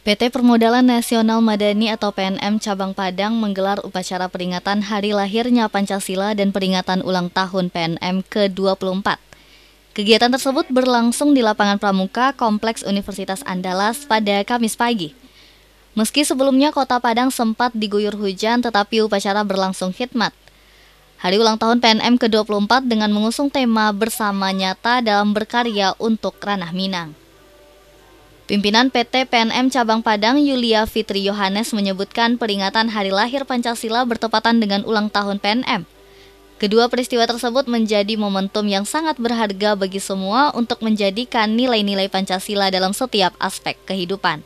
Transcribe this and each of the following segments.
PT Permodalan Nasional Madani atau PNM Cabang Padang menggelar upacara peringatan Hari Lahirnya Pancasila dan peringatan ulang tahun PNM ke-24. Kegiatan tersebut berlangsung di lapangan Pramuka, Kompleks Universitas Andalas pada Kamis pagi. Meski sebelumnya Kota Padang sempat diguyur hujan, tetapi upacara berlangsung khidmat. Hari ulang tahun PNM ke-24 dengan mengusung tema Bersama Nyata dalam Berkarya untuk Ranah Minang. Pimpinan PT PNM Cabang Padang Yulia Fitri Yohanes menyebutkan peringatan Hari Lahir Pancasila bertepatan dengan ulang tahun PNM. Kedua peristiwa tersebut menjadi momentum yang sangat berharga bagi semua untuk menjadikan nilai-nilai Pancasila dalam setiap aspek kehidupan.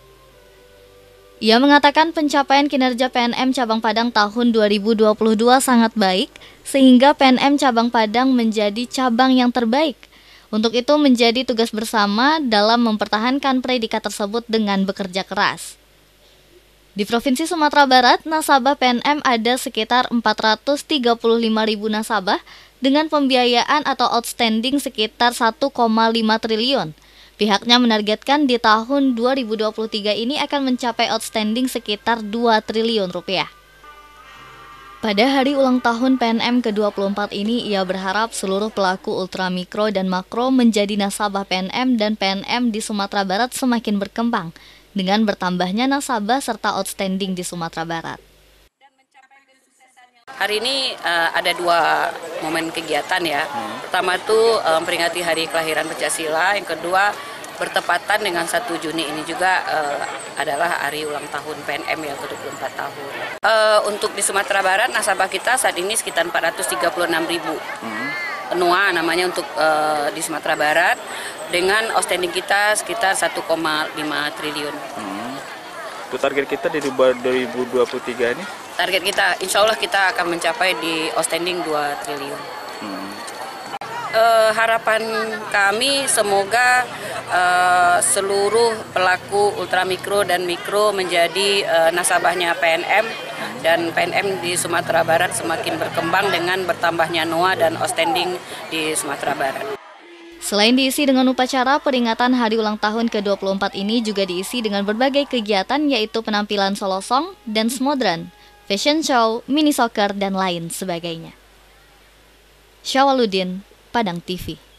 Ia mengatakan pencapaian kinerja PNM Cabang Padang tahun 2022 sangat baik, sehingga PNM Cabang Padang menjadi cabang yang terbaik. Untuk itu menjadi tugas bersama dalam mempertahankan predikat tersebut dengan bekerja keras. Di Provinsi Sumatera Barat, nasabah PNM ada sekitar 435.000 nasabah dengan pembiayaan atau outstanding sekitar 1,5 triliun. Pihaknya menargetkan di tahun 2023 ini akan mencapai outstanding sekitar 2 triliun rupiah. Pada hari ulang tahun PNM ke-24 ini, ia berharap seluruh pelaku ultramikro dan makro menjadi nasabah PNM dan PNM di Sumatera Barat semakin berkembang dengan bertambahnya nasabah serta outstanding di Sumatera Barat. Hari ini ada dua momen kegiatan ya. Pertama itu memperingati Hari Kelahiran Pancasila, yang kedua bertepatan dengan 1 Juni ini juga adalah hari ulang tahun PNM yang ke-24 tahun. Untuk di Sumatera Barat, nasabah kita saat ini sekitar 436.000. NOA namanya untuk di Sumatera Barat, dengan outstanding kita sekitar 1,5 triliun. Itu target kita di 2023 ini? Target kita, insya Allah kita akan mencapai di outstanding 2 triliun. Harapan kami semoga seluruh pelaku ultramikro dan mikro menjadi nasabahnya PNM, dan PNM di Sumatera Barat semakin berkembang dengan bertambahnya NOA dan outstanding di Sumatera Barat. Selain diisi dengan upacara, peringatan hari ulang tahun ke-24 ini juga diisi dengan berbagai kegiatan, yaitu penampilan solo song, dance modern, fashion show, mini soccer, dan lain sebagainya. Syawaludin, Padang TV.